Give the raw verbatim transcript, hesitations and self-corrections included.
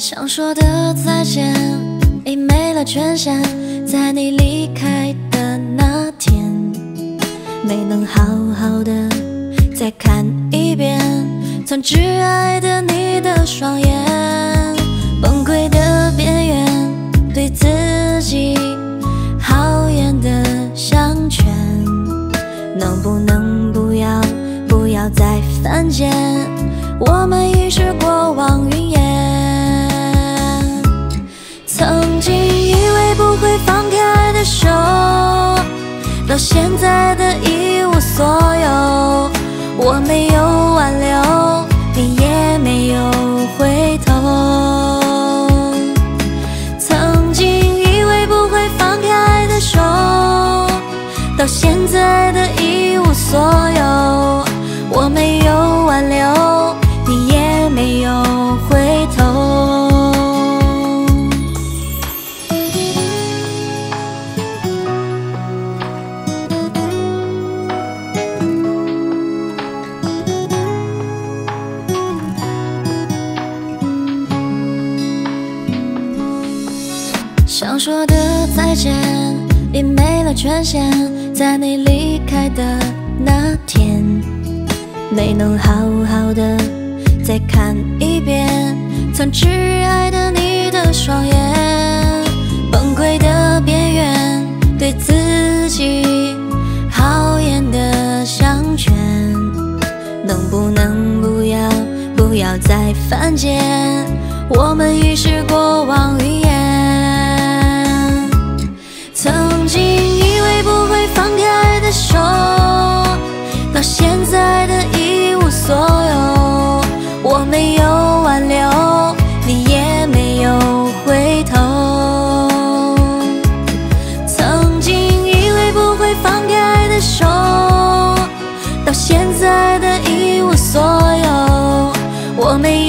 想说的再见已没了权限，在你离开的那天，没能好好的再看一遍曾挚爱的你的双眼，崩溃的边缘，对自己好言的相劝，能不能不要不要再犯贱，我们已是过往云烟。曾经以为不会放开的手，到现在的一无所有，我没有挽留，你也没有回头。曾经以为不会放开的手，到现在的一无所有，我没有挽留，你也没有回头。想说的再见已没了权限，在你离开的那天，没能好好的再看一遍曾挚爱的你的双眼，崩溃的边缘，对自己好言的相劝，能不能不要不要再犯贱，我们已是过往云烟。曾经以为不会放开的手，到现在的一无所有，我没有挽留，你也没有回头。曾经以为不会放开的手，到现在的一无所有，我没有